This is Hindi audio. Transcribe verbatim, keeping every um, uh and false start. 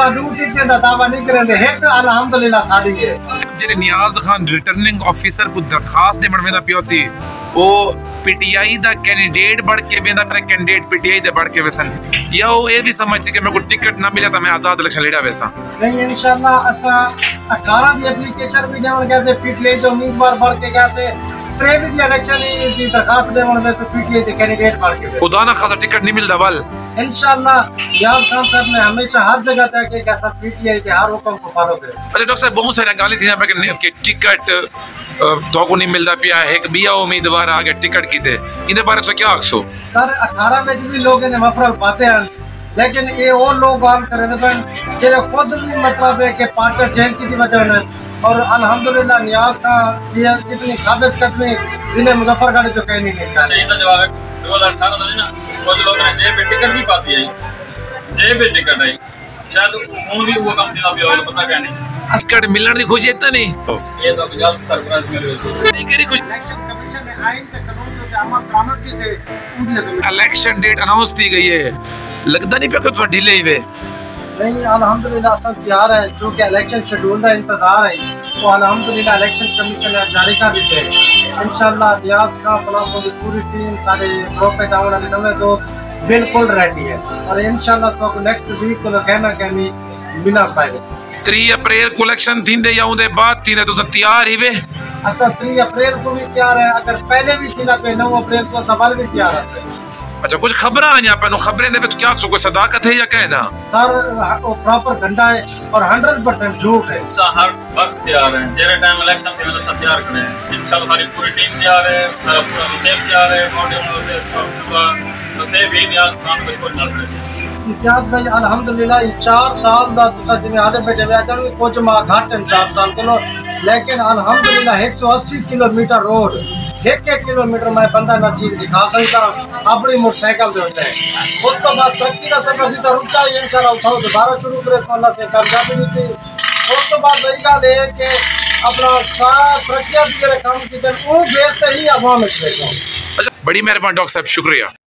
दू टिकट दा दावा नहीं करेंगे एक अल्हम्दुलिल्लाह साडी है जेरे नियाज खान रिटर्निंग ऑफिसर को दरखास्त देवण वेंदा पियो सी ओ पीटीआई दा कैंडिडेट बढ़ के वेंदा पर कैंडिडेट पीटीआई दे बढ़ के वेसन या ओ ए भी समझ सी कि मेरे को टिकट ना मिला तो मैं आजाद इलेक्शन लड़ा वैसा नहीं इंशाल्लाह असा अठारह दी एप्लीकेशन भी देवण गए थे पीटीआई दे उम्मीदवार बढ़ के गए थे त्रेवीह दी इलेक्शन दी दरखास्त देवण में पीटीआई दे कैंडिडेट बढ़ के खुदा ना खासा टिकट नहीं मिलदा बल इंशाल्लाह नियाज खान साहब ने हमेशा हर जगह तक के कैसा पीटीआई के हर हुक्म को फॉलो करे। अरे डॉक्टर साहब बहुत सारी गाली थी पे कि टिकट तो को नहीं मिलता पिया है एक बिया उम्मीदवार आगे टिकट की दे इने बारे में क्या आखसो सर अठारह में भी लोग ने मफरल पाते हैं लेकिन ये वो लोग गाल करे ने जेरे खुद भी मतलब है कि पार्टी चेंज की थी वजह ने और अल्हम्दुलिल्लाह नियाज का जितनी साबित कदमी जिन्हें मुजफ्फरगढ़ जो कहनी नहीं था सही तो जवाब है दो हज़ार अठारह में ना कुछ लोग ने जेब पे टिकट भी पाती है जेब पे टिकट आई शायद हूं भी वो कम सीधा भी पता क्या नहीं टिकट मिलने की खुशी इतना नहीं ये तो अभी गलत सरप्राइज मेरे से नहीं करी खुशी इलेक्शन कमीशन ने आइन से कानून जो अमल दरामद की थे इलेक्शन डेट अनाउंस की गई है लगता नहीं पे कि थोड़ा डिले हुए नहीं अल्हम्दुलिल्लाह सब तैयार है जो कि इलेक्शन शेड्यूल का इंतजार है वो अल्हम्दुलिल्लाह इलेक्शन कमीशन ने जारी कर दी है इंशाल्लाह नियाज का प्लस की पूरी टीम सारे ग्रुप पे जाने वाले समय तो बिल्कुल रेडी है और इंशाल्लाह तो नेक्स्ट वीक को कहना कहनी बिना पाए तीन अप्रैल को इलेक्शन थींदे या उनके बाद थींदे तो सब तैयार ही वे असा तीन अप्रैल को भी तैयार है अगर पहले भी थी ना पे नौ अप्रैल को सवाल भी तैयार है। अच्छा कुछ खबर आ यहाँ पे खबरें दे क्या सो कोई सदाकत है या कहना सर वो प्रॉपर गंदा है और हंड्रेड परसेंट झूठ है हर वक्त तैयार है जेरे टाइम इलेक्शन थे तो सब तैयार खड़े हैं इंशाल्लाह हमारी पूरी टीम तैयार है सारा पूरा विषय तैयार है मॉडल से तो से भी नियाज खान कुछ कुछ ना खड़े इतिहास भाई अल्हम्दुलिल्लाह चार साल दा तुसा जिने आधे बैठे हुए जान कुछ मा घाट चार साल को लेकिन अल्हम्दुलिल्लाह एक सौ अस्सी किलोमीटर रोड एक एक किलोमीटर में बंदा ना चीज दिखा सकता अपनी मोटरसाइकिल दे होते हैं उस तो बाद तरक्की का सफर सीधा रुका है इंशाल्लाह उठाओ दोबारा शुरू करे तो अल्लाह से कामयाबी मिलती उस तो बाद वही गल है कि अपना सारा तरक्की के काम की वो बेहतर ही अवाम में। बड़ी मेहरबानी डॉक्टर साहब शुक्रिया।